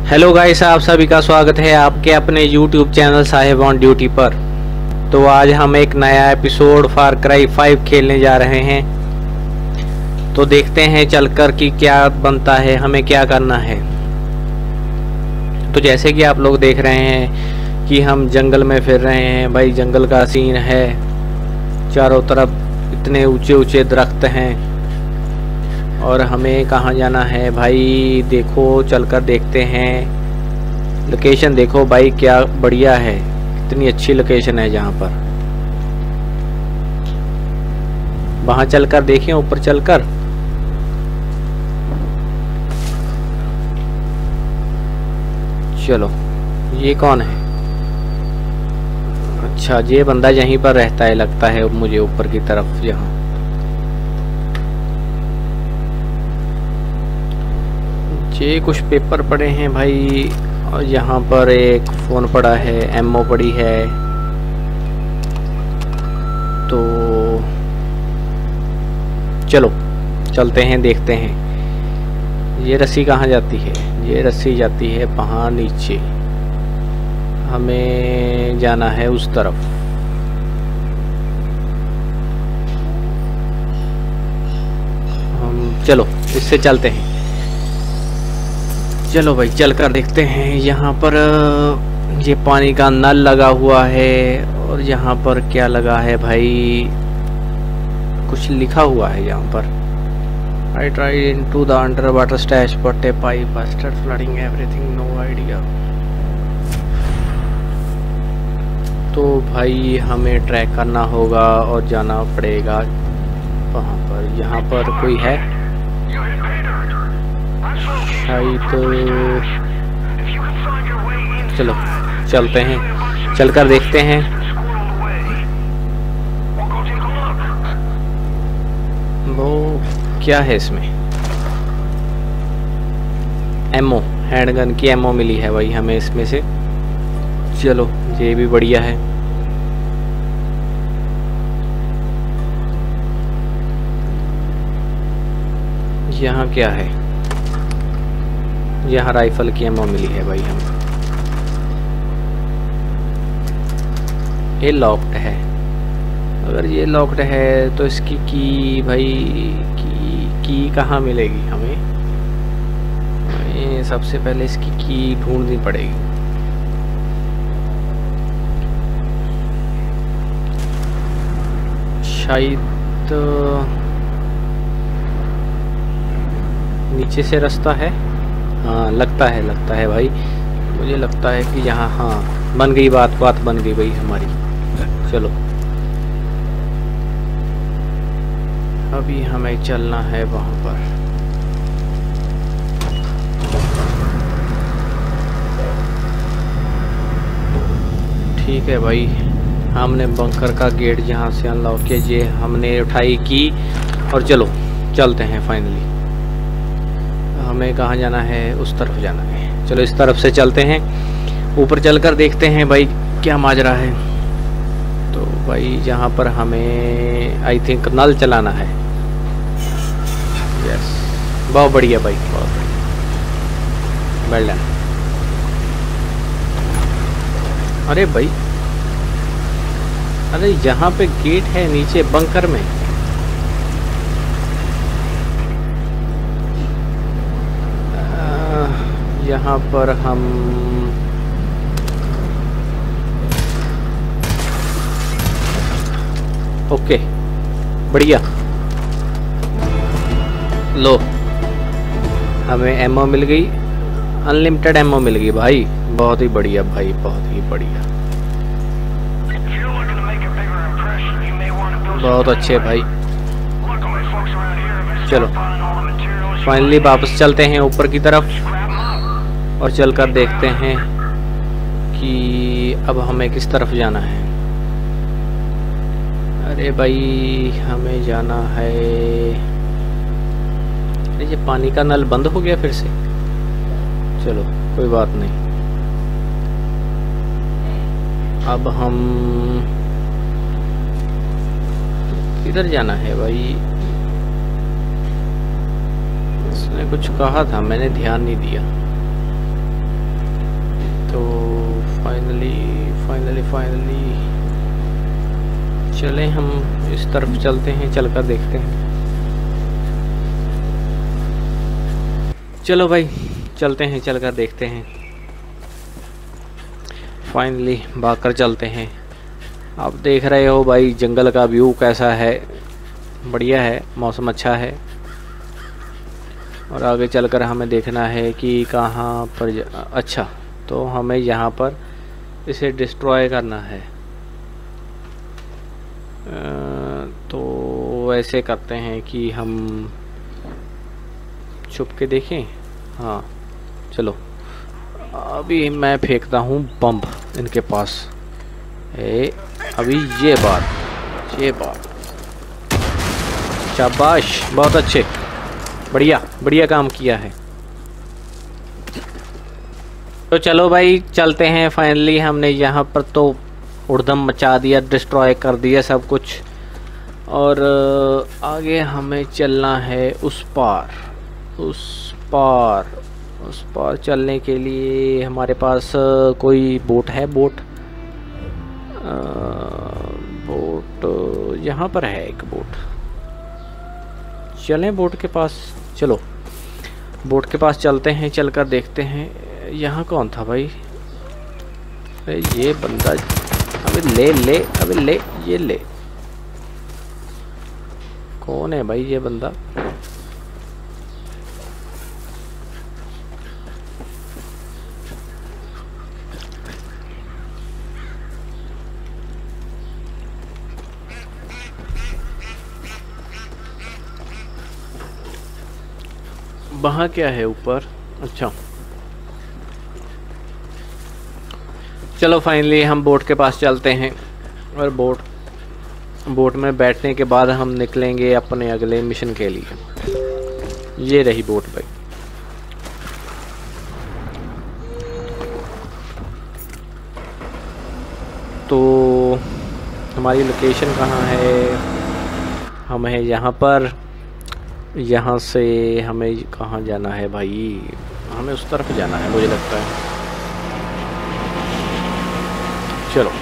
Hello guys, आप सभी का स्वागत है आपके अपने YouTube channel Sahib on duty पर। तो आज हम एक नया एपिसोड फार क्राई 5 खेलने जा रहे हैं। तो देखते हैं चलकर कि क्या बनता है, हमें क्या करना है। तो जैसे कि आप लोग देख रहे हैं कि हम जंगल में फिर रहे हैं। भाई जंगल का सीन है, चारों तरफ इतने ऊंचे ऊंचे दरख्त हैं। और हमें कहाँ जाना है भाई, देखो चलकर देखते हैं। लोकेशन देखो भाई, क्या बढ़िया है, कितनी अच्छी लोकेशन है जहाँ पर। वहाँ चलकर देखें, ऊपर चलकर। चलो, ये कौन है? अच्छा, ये बंदा यहीं पर रहता है लगता है मुझे, ऊपर की तरफ यहाँ। ये कुछ पेपर पड़े हैं भाई, और यहाँ पर एक फ़ोन पड़ा है, एमओ पड़ी है। तो चलो चलते हैं, देखते हैं। ये रस्सी कहाँ जाती है? ये रस्सी जाती है वहाँ नीचे, हमें जाना है उस तरफ। हम चलो इससे चलते हैं। चलो भाई चलकर देखते हैं। यहाँ पर ये पानी का नल लगा हुआ है, और यहाँ पर क्या लगा है भाई, कुछ लिखा हुआ है यहाँ पर। I tried into the underwater stash but a pipe started flooding everything, no idea। तो भाई हमें ट्रैक करना होगा और जाना पड़ेगा वहाँ पर। यहाँ पर कोई है शायद। चलो चलते हैं, चलकर देखते हैं। वो क्या है इसमें? एमओ, हैंडगन की एमओ मिली है भाई हमें इसमें से। चलो ये भी बढ़िया है। यहाँ क्या है? यहाँ राइफल की एमो मिली है भाई हमें। ये लॉक्ड है। अगर ये लॉक्ड है तो इसकी की भाई, की कहाँ मिलेगी हमें? सबसे पहले इसकी की ढूंढनी पड़ेगी। शायद नीचे से रास्ता है। हाँ लगता है भाई, मुझे लगता है कि यहाँ। हाँ बन गई बात बन गई भाई हमारी। चलो अभी हमें चलना है वहाँ पर। ठीक है भाई, हमने बंकर का गेट जहाँ से अनलॉक किया, ये हमने उठाई की। और चलो चलते हैं फाइनली। हमें कहाँ जाना है? उस तरफ जाना है। चलो इस तरफ से चलते हैं, ऊपर चलकर देखते हैं भाई क्या माजरा है। तो भाई जहाँ पर हमें आई थिंक नल चलाना है। यस, बहुत बढ़िया भाई, बहुत बढ़िया, वेल डन। अरे भाई, अरे यहाँ पे गेट है नीचे बंकर में। यहाँ पर हम ओके, बढ़िया। लो हमें एमओ मिल गई, अनलिमिटेड एमओ मिल गई भाई। बहुत ही बढ़िया भाई, बहुत ही बढ़िया, बहुत अच्छे भाई। चलो फाइनली वापस चलते हैं ऊपर की तरफ, और चलकर देखते हैं कि अब हमें किस तरफ जाना है। अरे भाई हमें जाना है, ये पानी का नल बंद हो गया फिर से। चलो कोई बात नहीं, अब हम किधर जाना है भाई? इसने कुछ कहा था, मैंने ध्यान नहीं दिया। फाइनली फाइनली फाइनली चलें हम इस तरफ चलते हैं, चलकर देखते हैं। चलो भाई चलते हैं, चलकर देखते हैं। फाइनली भागकर चलते हैं। आप देख रहे हो भाई जंगल का व्यू कैसा है, बढ़िया है, मौसम अच्छा है। और आगे चलकर हमें देखना है कि कहाँ पर अच्छा, तो हमें यहाँ पर इसे डिस्ट्रॉय करना है। तो ऐसे करते हैं कि हम छुप के देखें। हाँ चलो, अभी मैं फेंकता हूँ बम इनके पास। अभी ये बात शाबाश, बहुत अच्छे, बढ़िया बढ़िया काम किया है। तो चलो भाई चलते हैं। फाइनली हमने यहाँ पर तो उड़दम मचा दिया, डिस्ट्रॉय कर दिया सब कुछ। और आगे हमें चलना है उस पार चलने के लिए हमारे पास कोई बोट है। बोट यहाँ पर है एक बोट। चलें बोट के पास, चलो बोट के पास चलते हैं, चलकर देखते हैं यहाँ कौन था भाई। अरे ये बंदा, अबे ले ये ले, कौन है भाई ये बंदा। वहाँ क्या है ऊपर? अच्छा चलो फाइनली हम बोट के पास चलते हैं। और बोट में बैठने के बाद हम निकलेंगे अपने अगले मिशन के लिए। ये रही बोट भाई। तो हमारी लोकेशन कहाँ है? हम है यहाँ पर। यहाँ से हमें कहाँ जाना है भाई? हमें उस तरफ जाना है मुझे लगता है। चलो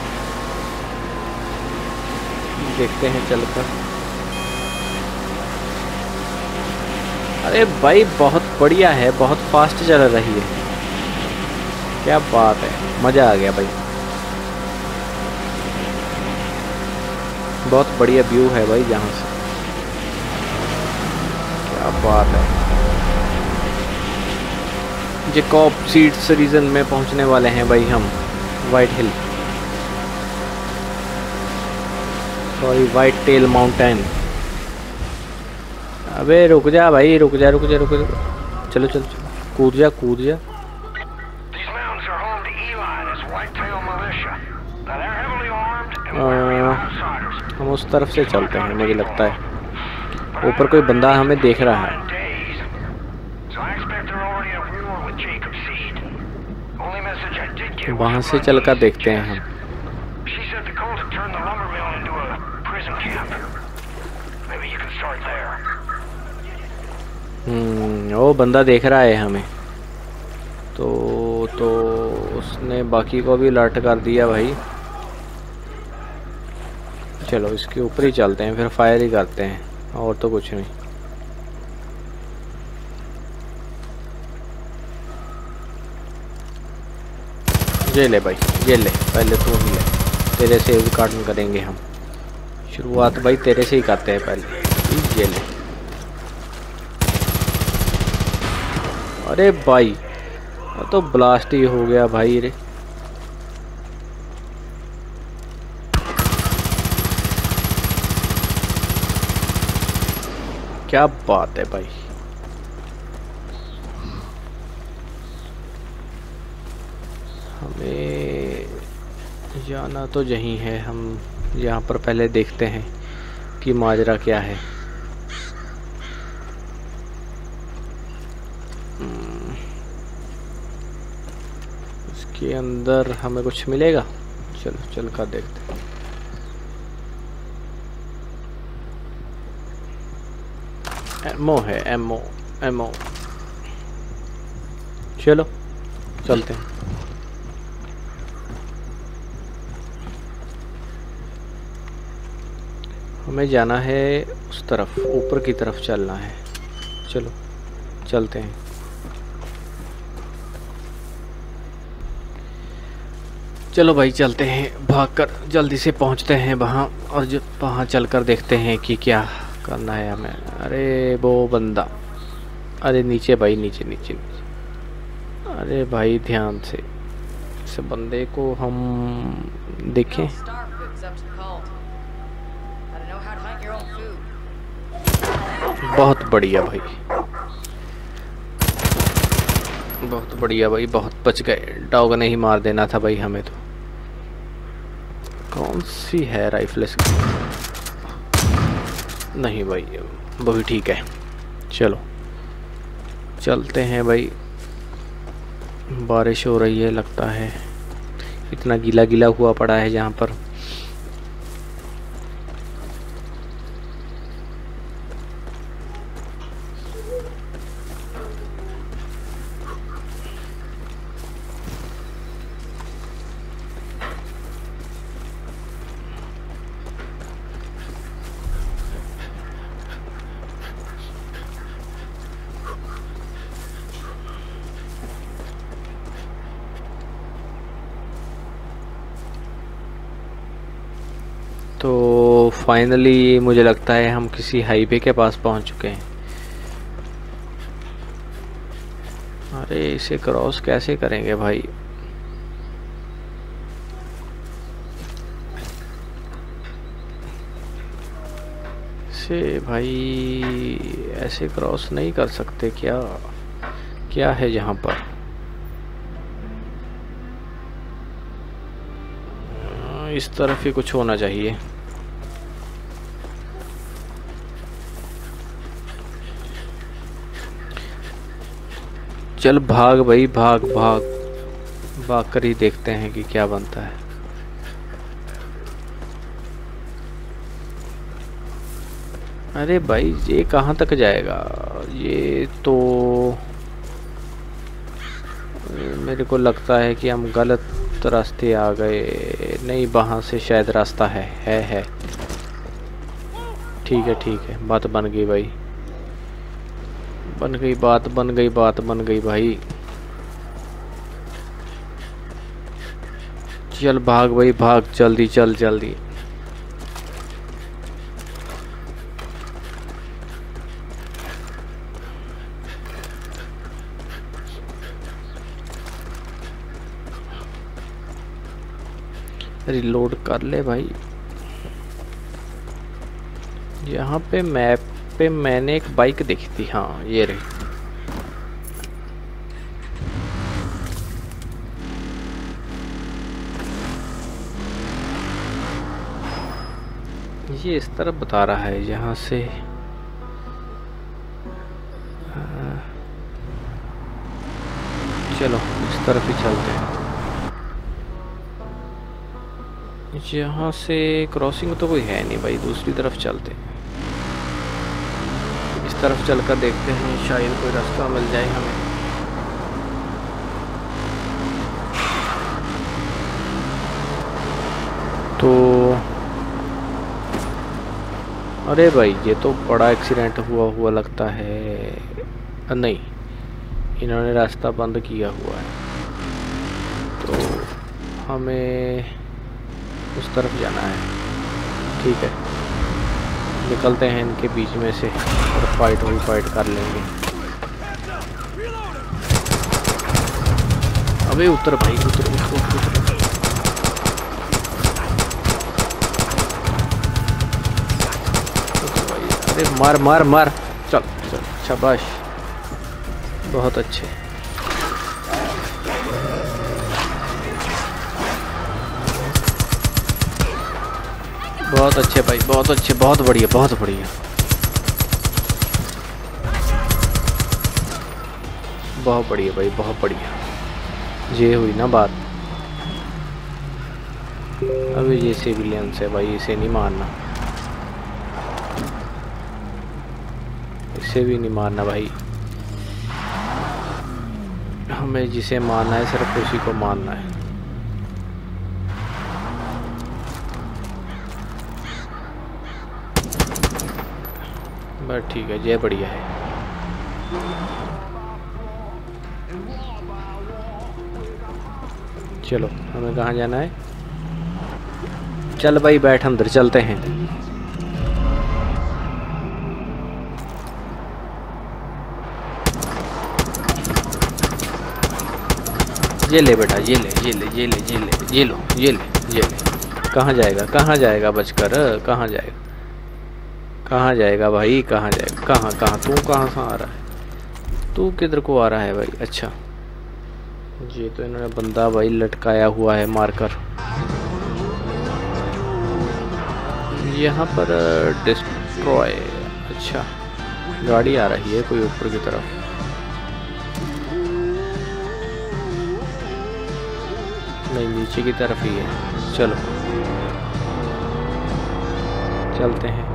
देखते हैं चलकर। अरे भाई बहुत बढ़िया है, बहुत फास्ट चल रही है, क्या बात है, मज़ा आ गया भाई। बहुत बढ़िया व्यू है भाई यहाँ से, क्या बात है। जैकब सीड्स रीजन में पहुंचने वाले हैं भाई हम। White hill, sorry white tail mountain. अबे रुक जा भाई, रुक जा। चलो कूद जा। हम उस तरफ से चलते हैं, मुझे लगता है ऊपर कोई बंदा हमें देख रहा है। वहाँ से चलकर देखते हैं हम। वो बंदा देख रहा है हमें, तो उसने बाकी को भी अलर्ट कर दिया भाई। चलो इसके ऊपर ही चलते हैं, फिर फायर ही करते हैं, और तो कुछ नहीं। ये ले भाई, ये ले, पहले तू ही ले, तेरे से रिकॉर्डिंग करेंगे हम। शुरुआत भाई तेरे से ही करते हैं पहले। ये ले। अरे भाई तो ब्लास्ट ही हो गया भाई रे। क्या बात है भाई। हमें जाना तो यहीं है, हम यहाँ पर पहले देखते हैं कि माजरा क्या है। इसके अंदर हमें कुछ मिलेगा? चलो चल कर देखते हैं। एमओ है, एमओ। चलो चलते हैं। हमें जाना है उस तरफ, ऊपर की तरफ चलना है। चलो चलते हैं। चलो भाई चलते हैं, भागकर जल्दी से पहुंचते हैं वहाँ, और जो वहाँ चलकर देखते हैं कि क्या करना है हमें। अरे वो बंदा, अरे नीचे भाई, नीचे नीचे नीचे। अरे भाई ध्यान से, इस बंदे को हम देखें। बहुत बढ़िया भाई, बहुत बढ़िया भाई, बहुत बच गए। डॉग ने ही मार देना था भाई हमें तो। कौन सी है राइफल इसकी? नहीं भाई, वो भी ठीक है। चलो चलते हैं भाई। बारिश हो रही है लगता है, इतना गीला गीला हुआ पड़ा है जहाँ पर। तो फाइनली मुझे लगता है हम किसी हाईवे के पास पहुंच चुके हैं। अरे इसे क्रॉस कैसे करेंगे भाई? इसे भाई ऐसे क्रॉस नहीं कर सकते क्या? क्या है यहाँ पर? इस तरफ ही कुछ होना चाहिए। चल भाग भाई, भाग भाग, भाग कर ही देखते हैं कि क्या बनता है। अरे भाई ये कहाँ तक जाएगा? ये तो मेरे को लगता है कि हम गलत रास्ते आ गए। नहीं, वहाँ से शायद रास्ता है। ठीक है ठीक है, बात बन गई भाई, बन गई बात, बन गई बात, बन गई भाई। चल भाग भाई भाग, जल्दी चल जल्दी। रिलोड कर ले भाई। यहाँ पे मैप पे मैंने एक बाइक देखी थी, हाँ ये रही। ये इस तरफ बता रहा है, यहाँ से चलो इस तरफ ही चलते हैं। यहाँ से क्रॉसिंग तो कोई है नहीं भाई, दूसरी तरफ चलते हैं। इस तरफ चलकर देखते हैं, शायद कोई रास्ता मिल जाए हमें। तो अरे भाई ये तो बड़ा एक्सीडेंट हुआ लगता है। नहीं, इन्होंने रास्ता बंद किया हुआ है, तो हमें उस तरफ जाना है। ठीक है, निकलते हैं इनके बीच में से और फाइट कर लेंगे। अबे उतर भाई, उतर उतर उतर, उतर। भाई अरे मार मार मार, चल चल, शाबाश, बहुत अच्छे। बहुत अच्छे भाई, बहुत अच्छे, बहुत बढ़िया, बहुत बढ़िया। बहुत बढ़िया भाई, बहुत बढ़िया। ये हुई ना बात। अभी ये सिविलियंस है भाई, इसे नहीं मारना, इसे भी नहीं मारना भाई। हमें जिसे मारना है सिर्फ उसी को मारना है। बस ठीक है, ये बढ़िया है। चलो हमें कहाँ जाना है? चल भाई बैठ, अंदर चलते हैं। ये ले बेटा, ये ले ये ले ये ले ये ले ये लो ये ले ये ले। कहाँ जाएगा, कहाँ जाएगा बचकर, कहाँ जाएगा, कहाँ जाएगा भाई, कहाँ जाएगा, कहाँ कहाँ तू कहाँ से आ रहा है, तू किधर को आ रहा है भाई? अच्छा ये तो इन्होंने बंदा भाई लटकाया हुआ है मारकर। यहाँ पर डिस्ट्रॉय, अच्छा गाड़ी आ रही है कोई ऊपर की तरफ। नहीं नीचे की तरफ ही है। चलो चलते हैं।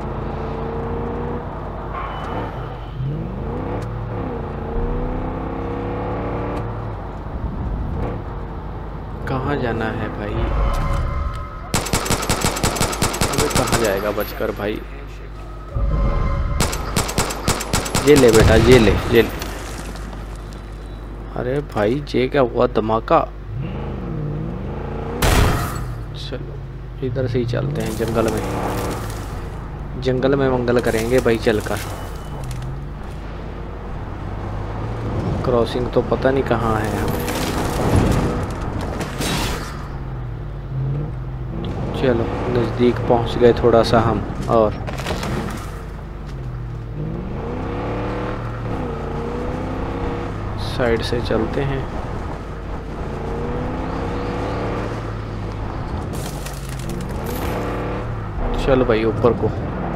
कहाँ जाना है भाई? अबे कहाँ जाएगा बचकर भाई? ये ले बेटा, ये ले ये ले। अरे भाई ये क्या हुआ धमाका? चलो इधर से ही चलते हैं, जंगल में, जंगल में मंगल करेंगे भाई चलकर। क्रॉसिंग तो पता नहीं कहाँ है हमें। चलो नज़दीक पहुंच गए थोड़ा सा हम, और साइड से चलते हैं। चल भाई ऊपर को,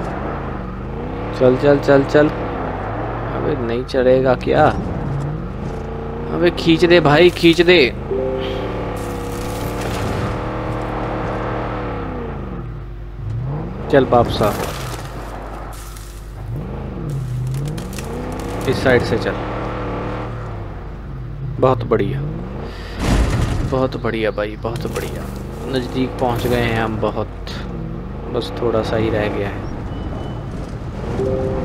चल चल चल चल। अबे नहीं चढ़ेगा क्या? अबे खींच दे भाई, खींच दे। चल वापस आ, इस साइड से चल। बहुत बढ़िया, बहुत बढ़िया भाई, बहुत बढ़िया। नज़दीक पहुंच गए हैं हम बहुत, बस थोड़ा सा ही रह गया है।